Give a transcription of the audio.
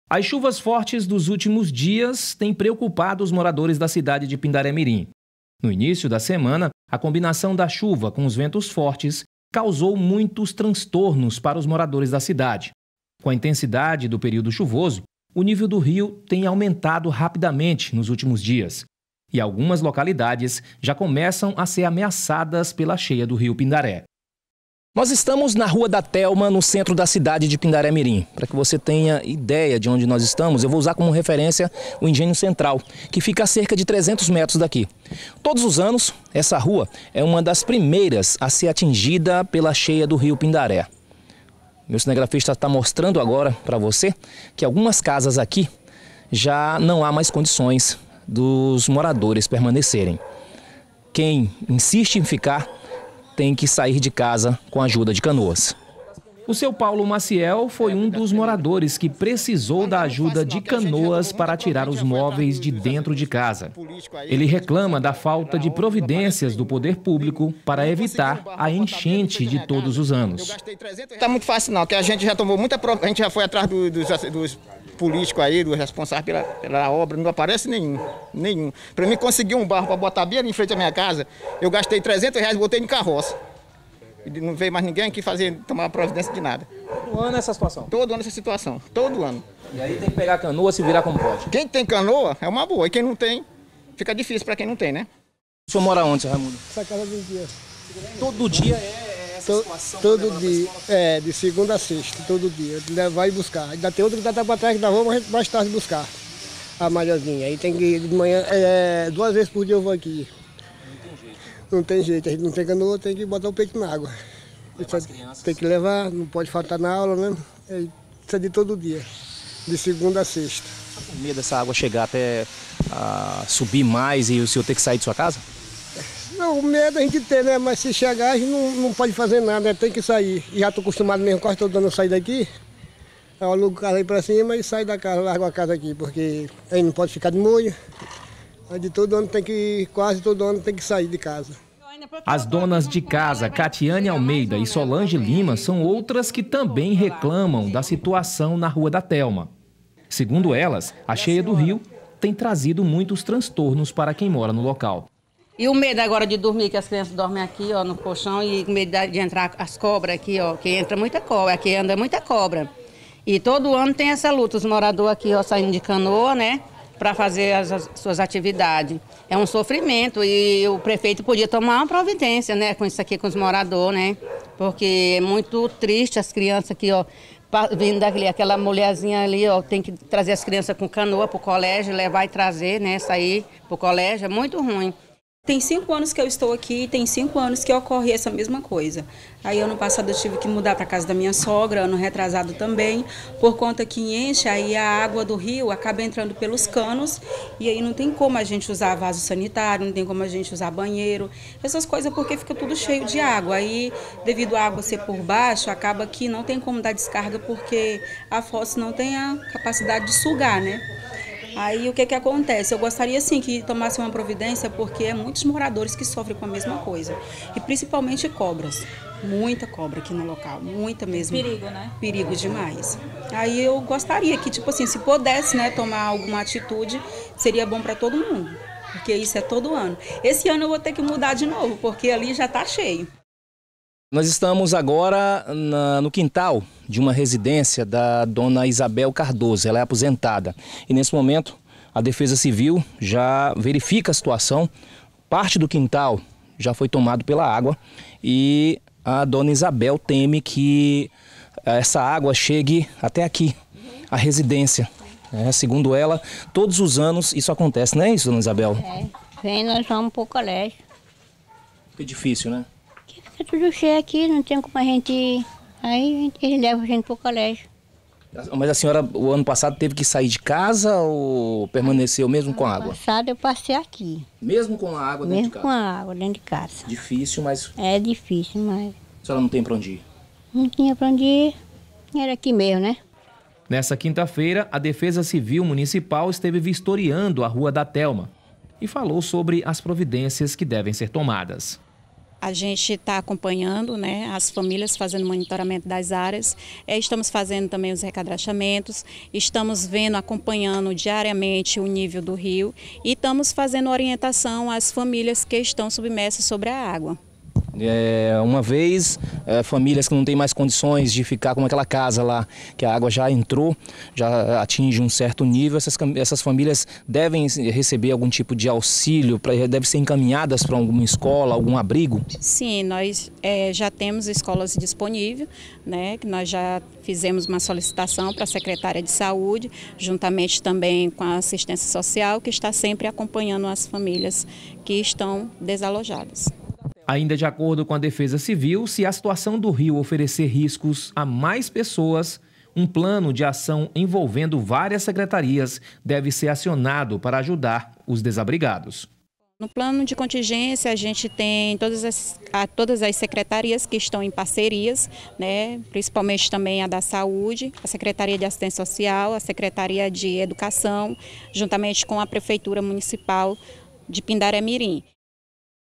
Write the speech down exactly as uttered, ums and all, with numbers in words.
As chuvas fortes dos últimos dias têm preocupado os moradores da cidade de Pindaré-Mirim. No início da semana, a combinação da chuva com os ventos fortes causou muitos transtornos para os moradores da cidade. Com a intensidade do período chuvoso, o nível do rio tem aumentado rapidamente nos últimos dias. E algumas localidades já começam a ser ameaçadas pela cheia do rio Pindaré. Nós estamos na Rua da Telma, no centro da cidade de Pindaré-Mirim. Para que você tenha ideia de onde nós estamos, eu vou usar como referência o Engenho Central, que fica a cerca de trezentos metros daqui. Todos os anos, essa rua é uma das primeiras a ser atingida pela cheia do rio Pindaré. Meu cinegrafista está mostrando agora para você que algumas casas aqui já não há mais condições dos moradores permanecerem. Quem insiste em ficar tem que sair de casa com a ajuda de canoas. O seu Paulo Maciel foi um dos moradores que precisou da ajuda de canoas para tirar os móveis de dentro de casa. Ele reclama da falta de providências do poder público para evitar a enchente de todos os anos. Tá muito fácil não, que a gente já tomou muita, a gente já foi atrás do, dos, dos políticos aí, dos responsáveis pela, pela obra, não aparece nenhum, nenhum. Para mim conseguir um barro para botar bem em frente à minha casa, eu gastei trezentos reais e botei em carroça. E não veio mais ninguém aqui fazer, tomar providência de nada. Todo ano essa situação? Todo ano essa situação, todo ano. E aí tem que pegar canoa, se virar como pode? Quem tem canoa é uma boa, e quem não tem, fica difícil para quem não tem, né? O senhor mora onde, seu Raimundo? Essa casa do dia. Todo dia é essa to, situação? Todo dia, é, de segunda a sexta, todo dia. Levar e buscar. Ainda tem outro que está para trás que nós vamos mais tarde buscar a malhazinha. Aí tem que ir de manhã, é, duas vezes por dia eu vou aqui. Não tem jeito, a gente não tem canoa, tem que botar o peito na água. Tem que levar, não pode faltar na aula, né? É, isso é de todo dia, de segunda a sexta. Tá com medo dessa água chegar até a subir mais e o senhor ter que sair de sua casa? Não, o medo a gente tem, né? Mas se chegar a gente não, não pode fazer nada, né? Tem que sair. E já estou acostumado mesmo, quase todo ano eu sair daqui. Eu alugo o carro aí para cima e saio da casa, largo a casa aqui, porque aí não pode ficar de molho. De todo ano tem que, quase todo ano tem que sair de casa. As donas de casa, Catiane Almeida e Solange Lima, são outras que também reclamam da situação na Rua da Telma. Segundo elas, a cheia do rio tem trazido muitos transtornos para quem mora no local. E o medo agora de dormir, que as crianças dormem aqui, ó, no colchão, e o medo de entrar as cobras aqui, ó, que entra muita cobra, aqui anda muita cobra. E todo ano tem essa luta, os moradores aqui, ó, saindo de canoa, né? Para fazer as, as suas atividades. É um sofrimento e o prefeito podia tomar uma providência, né, com isso aqui, com os moradores, né? Porque é muito triste as crianças aqui, ó, vindo daqui, aquela mulherzinha ali, ó, tem que trazer as crianças com canoa para o colégio, levar e trazer, né, sair para o colégio, é muito ruim. Tem cinco anos que eu estou aqui e tem cinco anos que ocorre essa mesma coisa. Aí ano passado eu tive que mudar para casa da minha sogra, ano retrasado também, por conta que enche, aí a água do rio acaba entrando pelos canos e aí não tem como a gente usar vaso sanitário, não tem como a gente usar banheiro, essas coisas porque fica tudo cheio de água. Aí devido à água ser por baixo, acaba que não tem como dar descarga porque a fossa não tem a capacidade de sugar, né? Aí o que que acontece? Eu gostaria sim que tomasse uma providência porque é muitos moradores que sofrem com a mesma coisa. E principalmente cobras. Muita cobra aqui no local, muita mesmo. Perigo, né? Perigo demais. Aí eu gostaria que, tipo assim, se pudesse, né, tomar alguma atitude, seria bom para todo mundo. Porque isso é todo ano. Esse ano eu vou ter que mudar de novo, porque ali já está cheio. Nós estamos agora na, no quintal de uma residência da dona Isabel Cardoso, ela é aposentada. E nesse momento a Defesa Civil já verifica a situação, parte do quintal já foi tomado pela água e a dona Isabel teme que essa água chegue até aqui, a residência. É, segundo ela, todos os anos isso acontece, não é isso, dona Isabel? É, vem, nós vamos para o colégio. Fica difícil, né? Fica tudo cheio aqui, não tem como a gente ir. Aí eles levam a gente para o colégio. Mas a senhora, o ano passado, teve que sair de casa ou permaneceu mesmo com a água? Ano passado eu passei aqui. Mesmo com a água dentro Mesmo de casa? com a água dentro de casa. Difícil, mas... É difícil, mas... A senhora não tem para onde ir? Não tinha para onde ir, era aqui mesmo, né? Nessa quinta-feira, a Defesa Civil Municipal esteve vistoriando a Rua da Telma e falou sobre as providências que devem ser tomadas. A gente está acompanhando, né, as famílias, fazendo monitoramento das áreas, é, estamos fazendo também os recadrachamentos, estamos vendo, acompanhando diariamente o nível do rio e estamos fazendo orientação às famílias que estão submersas sobre a água. É, uma vez, é, famílias que não têm mais condições de ficar como aquela casa lá, que a água já entrou, já atinge um certo nível, essas, essas famílias devem receber algum tipo de auxílio, pra, devem ser encaminhadas para alguma escola, algum abrigo? Sim, nós é, já temos escolas disponíveis, né, que nós já fizemos uma solicitação para a Secretaria de Saúde, juntamente também com a assistência social, que está sempre acompanhando as famílias que estão desalojadas. Ainda de acordo com a Defesa Civil, se a situação do rio oferecer riscos a mais pessoas, um plano de ação envolvendo várias secretarias deve ser acionado para ajudar os desabrigados. No plano de contingência, a gente tem todas as, a, todas as secretarias que estão em parcerias, né, principalmente também a da Saúde, a Secretaria de Assistência Social, a Secretaria de Educação, juntamente com a Prefeitura Municipal de Pindaré Mirim.